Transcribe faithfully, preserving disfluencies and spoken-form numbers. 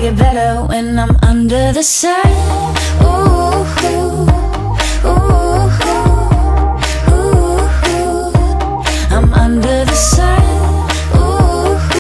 get better when I'm under the sun. Ooh,